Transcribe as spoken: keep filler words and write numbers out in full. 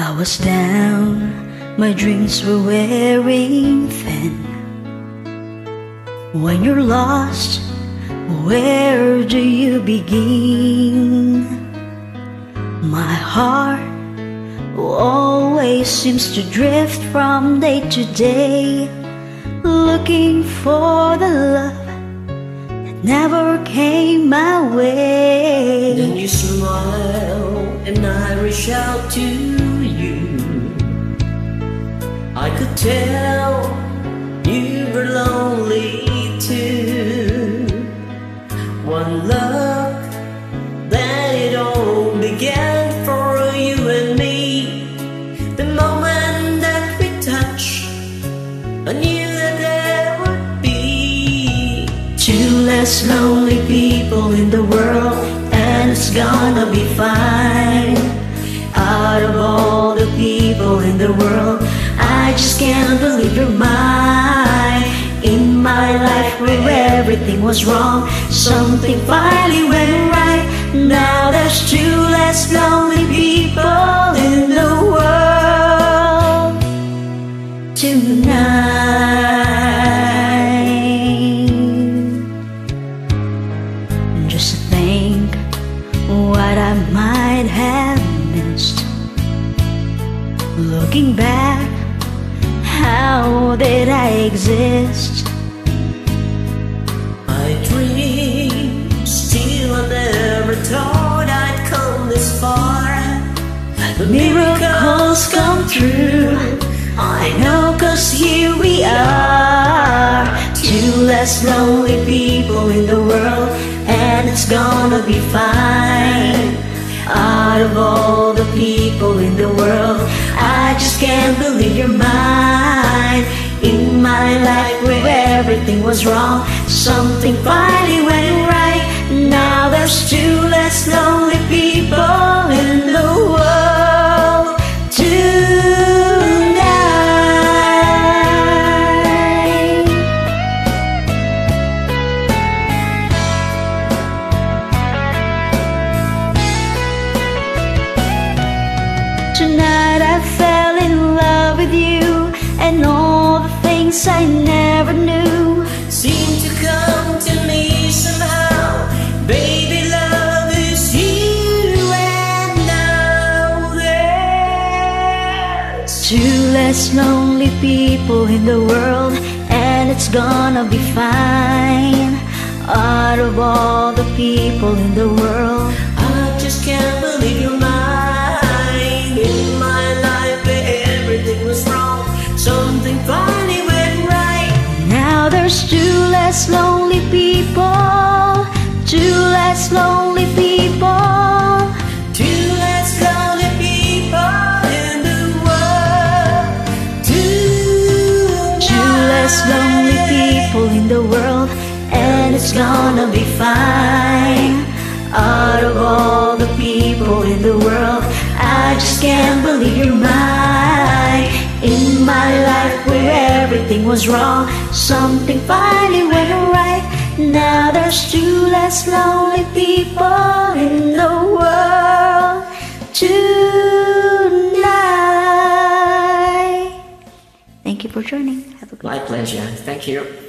I was down, my dreams were wearing thin. When you're lost, where do you begin? My heart always seems to drift from day to day, looking for the love that never came my way. Then you smile and I reach out to you. I could tell you were lonely too. One look, then it all began for you and me. The moment that we touched, I knew that there would be two less lonely people in the world, and it's gonna be fine. Out of all the people in the world, I just can't believe you're mine. In my life where everything was wrong, something finally went right. Now there's two less lonely people in the world tonight. Just to think what I might have missed. Looking back, how did I exist? I dreamed, still I never thought I'd come this far. The miracles come true, I know, 'cause here we are. Two less lonely people in the world, and it's gonna be fine. Out of all the people in the world, I just can't believe you're mine. In my life where everything was wrong, something finally went right. Now there's two less lonely people in the world tonight. Tonight I fell in love with you, and all the things I never knew seem to come to me somehow. Baby, love is you, and now there's two less lonely people in the world, and it's gonna be fine. Out of all the people in the world, I just can't believe you're mine. In my life where everything was wrong, something finally went right. Now there's two less lonely people, two less lonely people, two less lonely people in the world. Two, two less lonely people in the world, and it's gonna be fine. Out of all the people in the world, I just can't believe you're mine. In my life where everything was wrong, something finally went right. Now there's two less lonely people in the world tonight. Thank you for joining. Have a good My pleasure. Thank you.